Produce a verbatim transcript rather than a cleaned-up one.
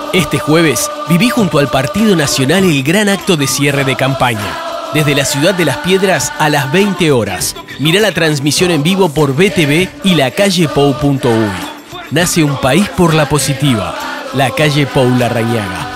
Este jueves viví junto al Partido Nacional el gran acto de cierre de campaña. Desde la Ciudad de las Piedras a las veinte horas. Mirá la transmisión en vivo por B T V y la calle pou punto uy. Nace un país por la positiva. La calle Pou Larrañaga.